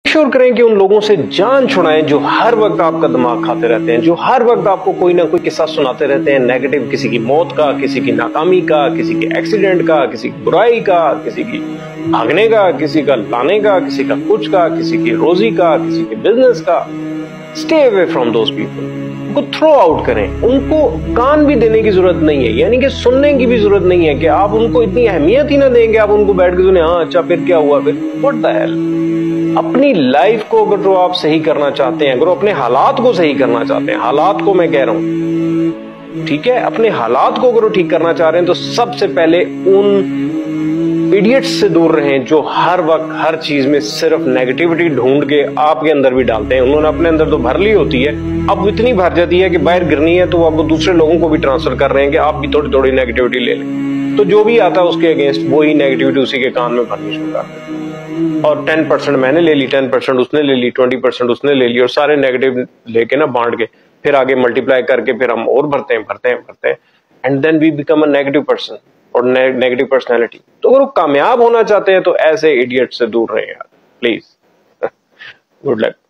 Sure करें कि उन लोगों से जान छुड़ाएं जो हर वक्त आपका दिमाग खाते रहते हैं, जो हर वक्त आपको कोई ना कोई किस्सा सुनाते रहते हैं नेगेटिव, किसी की मौत का, किसी की नाकामी का, किसी के एक्सीडेंट का, किसी की बुराई का, किसी की भागने का, किसी का लाने का, किसी का कुछ का, किसी की रोजी का, किसी के बिजनेस का। Stay away from those people. उनको थ्रो आउट करें। उनको कान भी देने की जरूरत नहीं है, यानी कि सुनने की भी जरूरत नहीं है कि आप उनको इतनी अहमियत ही ना देंगे, आप उनको बैठ के सुने, हाँ अच्छा फिर क्या हुआ, फिर व्हाट द हेल। अपनी लाइफ को अगर जो आप सही करना चाहते हैं, अगर अपने हालात को सही करना चाहते हैं, हालात को मैं कह रहा हूं, ठीक है, अपने हालात को अगर ठीक करना चाह रहे हैं तो सबसे पहले उन इडियट्स से दूर रहें जो हर वक्त हर चीज में सिर्फ नेगेटिविटी ढूंढ के आपके अंदर भी डालते हैं। उन्होंने अपने अंदर तो भर ली होती है, अब इतनी भर जाती है कि बाहर गिरनी है तो वो अब दूसरे लोगों को भी ट्रांसफर कर रहे हैं कि आप भी थोड़ी थोड़ी नेगेटिविटी ले लें। तो जो भी आता है उसके अगेंस्ट वही नेगेटिविटी उसी के कान में भरनी शुरू कर देते हैं। और 10% मैंने ले ली, 10% उसने ले ली, 20% उसने ले ली, और सारे नेगेटिव लेके ना बांट के फिर आगे मल्टीप्लाई करके फिर हम और भरते हैं and then we become a negative person और नेगेटिव पर्सनैलिटी। तो अगर वो कामयाब होना चाहते हैं तो ऐसे इडियट से दूर रहें यार, प्लीज। Good luck.